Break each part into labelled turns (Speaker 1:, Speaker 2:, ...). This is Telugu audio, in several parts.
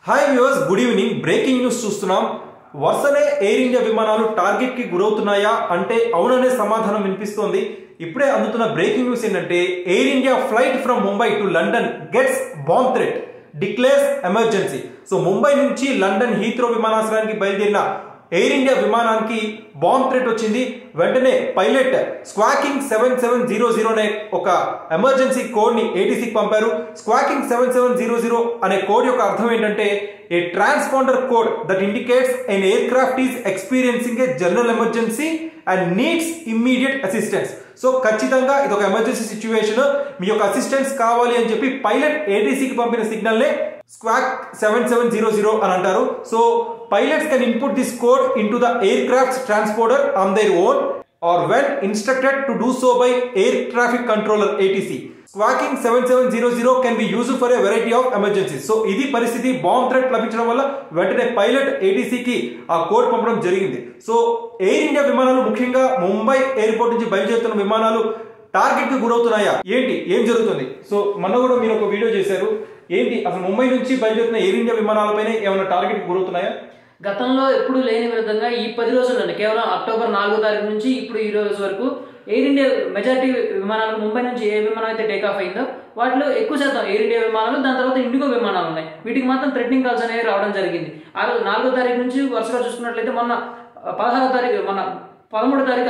Speaker 1: Hi viewers, good evening. Breaking news చూస్తున్నాం. వరుసనే ఎయిర్ ఇండియా విమానాలు టార్గెట్ కి గురవుతున్నాయా అంటే అవుననే సమాధానం వినిపిస్తోంది. ఇప్పుడే అందుతున్న బ్రేకింగ్ న్యూస్ ఏంటంటే Air India flight from Mumbai to London gets bomb threat, declares emergency. So Mumbai నుంచి లండన్ హీత్రో విమానాశ్రయానికి బయలుదేరిన ఎయిర్ ఇండియా విమానానికి బాంబ్ థ్రెట్ వచ్చింది. వెంటనే పైలట్ స్క్వాకింగ్ 7700 అనే ఒక ఎమర్జెన్సీ కోడ్ ని ఏటీసీకి పంపారు. స్క్వాకింగ్ 7700 అనే కోడ్ యొక్క అర్థం ఏంటంటే a transponder code that indicates an aircraft is experiencing a general emergency and needs immediate assistance. So ఖచ్చితంగా ఇది ఒక ఎమర్జెన్సీ సిచ్యువేషన్, మీ యొక్క అసిస్టెన్స్ కావాలి అని చెప్పి పైలట్ ఏటీసీకి పంపిన సిగ్నల్ నే స్క్వాక్ 7700 అని అంటారు. So pilots can input this code into the aircraft's transponder on their own or when instructed to do so by air traffic controller ATC. Squawking 7700 can be used for a variety of emergencies. So ఇది పరిస్థితి. బాంబ్ థ్రెట్ లభించడం వల్ల వెంటనే పైలట్ ఏటీసీకి ఆ కోడ్ పంపడం జరిగింది. సో ఎయిర్ ఇండియా విమానాలు ముఖ్యంగా ముంబై ఎయిర్పోర్ట్ నుంచి బయలుదేరుతున్న విమానాలు టార్గెట్ కి గురవుతున్నాయా, ఏం జరుగుతుంది? సో మొన్న కూడా మీరు ఒక వీడియో చేశారు. ఏంటి అసలు ముంబై నుంచి బయలుదేరుతున్న ఎయిర్ ఇండియా విమానాలపైన ఏమైనా టార్గెట్ కి గురవుతున్నాయా?
Speaker 2: గతంలో ఎప్పుడు లేని విధంగా ఈ 10 రోజుల్లోనే కేవలం అక్టోబర్ 4వ తారీఖు నుంచి ఇప్పుడు ఈ రోజు వరకు ఎయిర్ ఇండియా మెజారిటీ విమానాలు ముంబై నుంచి ఏ విమానం అయితే టేక్ ఆఫ్ అయిందో వాటిలో ఎక్కువ శాతం ఎయిర్ ఇండియా విమానాలు, దాని తర్వాత ఇండిగో విమానాలు ఉన్నాయి. వీటికి మాత్రం థ్రెటనింగ్ కాల్స్ అనేవి రావడం జరిగింది. ఆ రోజు 4వ తారీఖు నుంచి వరుసగా చూసుకున్నట్లయితే మొన్న 16వ తారీఖు, మొన్న 13వ తారీఖు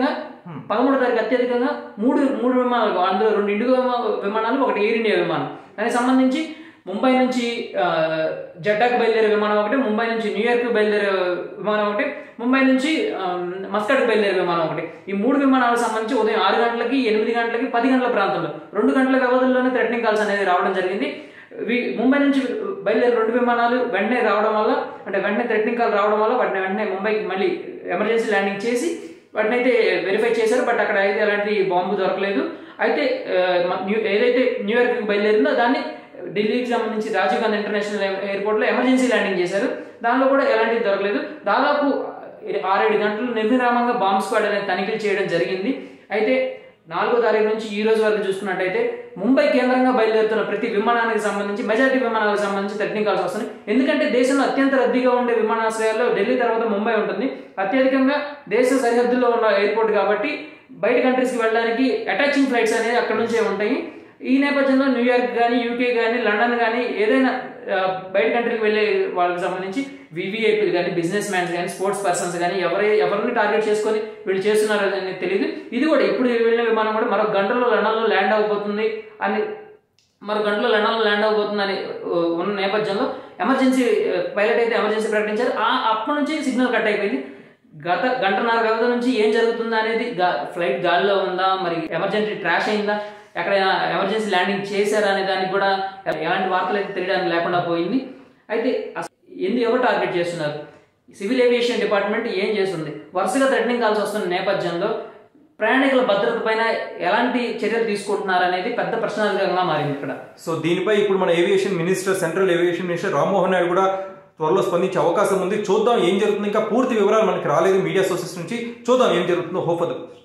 Speaker 2: అత్యధికంగా మూడు విమానాలు, అందులో 2 ఇండిగో విమానాలు, 1 ఎయిర్ ఇండియా విమానం. దానికి సంబంధించి ముంబై నుంచి జడ్డాకు బయలుదేరే విమానం ఒకటి, ముంబై నుంచి న్యూయార్క్ బయలుదేరే విమానం ఒకటి, ముంబై నుంచి మస్కట్కి బయలుదేరే విమానం ఒకటి. ఈ 3 విమానాలకు సంబంధించి ఉదయం 6 గంటలకి, 8 గంటలకి, 10 గంటల ప్రాంతంలో 2 గంటల వ్యవధిలోనే థ్రెటనింగ్ కాల్స్ అనేది రావడం జరిగింది. ముంబై నుంచి బయలుదేరే 2 విమానాలు వెంటనే రావడం వల్ల, అంటే వెంటనే థ్రెటనింగ్ కాల్ రావడం వల్ల వాటిని వెంటనే ముంబైకి మళ్ళీ ఎమర్జెన్సీ ల్యాండింగ్ చేసి వాటిని అయితే వెరిఫై చేశారు. బట్ అక్కడ అయితే ఎలాంటి బాంబు దొరకలేదు. అయితే ఏదైతే న్యూయార్క్కి బయలుదేరిందో దాన్ని ఢిల్లీకి సంబంధించి రాజీవ్ గాంధీ ఇంటర్నేషనల్ ఎయిర్పోర్ట్లో ఎమర్జెన్సీ ల్యాండింగ్ చేశారు. దానిలో కూడా ఎలాంటిది దొరకలేదు. దాదాపు 6-7 గంటలు నిర్విరామంగా బాంబ్ స్క్వాడ్ అనేది తనిఖీలు చేయడం జరిగింది. అయితే 4వ తారీఖు నుంచి ఈ రోజు వరకు చూసుకున్నట్టయితే ముంబై కేంద్రంగా బయలుదేరుతున్న ప్రతి విమానానికి సంబంధించి, మెజారిటీ విమానాలకు సంబంధించి థ్రెటనింగ్ కాల్స్ వస్తున్నాయి. ఎందుకంటే దేశంలో అత్యంత రద్దీగా ఉండే విమానాశ్రయాల్లో ఢిల్లీ తర్వాత ముంబై ఉంటుంది. అత్యధికంగా దేశ సరిహద్దుల్లో ఉన్న ఎయిర్పోర్ట్ కాబట్టి బయట కంట్రీస్కి వెళ్ళడానికి అటాచింగ్ ఫ్లైట్స్ అనేవి అక్కడ నుంచే ఉంటాయి. ఈ నేపథ్యంలో న్యూయార్క్ కానీ, యూకే కానీ, లండన్ కానీ ఏదైనా బయట కంట్రీకి వెళ్ళే వాళ్ళకి సంబంధించి వివిఐపీలు కానీ, బిజినెస్ మ్యాన్స్ కానీ, స్పోర్ట్స్ పర్సన్స్ కానీ ఎవరిని టార్గెట్ చేసుకొని వీళ్ళు చేస్తున్నారు అనేది తెలియదు. ఇది కూడా ఇప్పుడు వెళ్ళిన విమానం కూడా మరో గంటలో లండన్లో ల్యాండ్ అవబోతుంది అని ఉన్న నేపథ్యంలో ఎమర్జెన్సీ పైలట్ అయితే ఎమర్జెన్సీ ప్రకటించారు. అప్పటి నుంచి సిగ్నల్ కట్ అయిపోయింది. గత గంటన్నర వ్యవధి నుంచి ఏం జరుగుతుందా అనేది, ఫ్లైట్ గాలిలో ఉందా, మరి ఎమర్జెన్సీ ట్రాష్ అయిందా, ఎక్కడైనా ఎమర్జెన్సీ ల్యాండింగ్ చేశారా అనే దానికి కూడా ఎలాంటి వార్తలు అయితే తెలియడానికి లేకుండా పోయింది. అయితే ఎవరు టార్గెట్ చేస్తున్నారు, సివిల్ ఏవియేషన్ డిపార్ట్మెంట్ ఏం చేస్తుంది, వరుసగా థ్రెటనింగ్ కాల్స్ వస్తున్న నేపథ్యంలో ప్రయాణికుల భద్రత పైన ఎలాంటి చర్యలు తీసుకుంటున్నారు అనేది పెద్ద ప్రశ్నార్థకంగా మారింది ఇక్కడ.
Speaker 1: సో దీనిపై ఇప్పుడు మన aviation minister, central aviation minister Rammohan Naidu కూడా త్వరలో స్పందించే అవకాశం ఉంది. చూద్దాం ఏం జరుగుతుంది. ఇంకా పూర్తి వివరాలు మనకి రాలేదు మీడియా సోర్సెస్ నుంచి. చూద్దాం ఏం జరుగుతుందో. Hope for the best.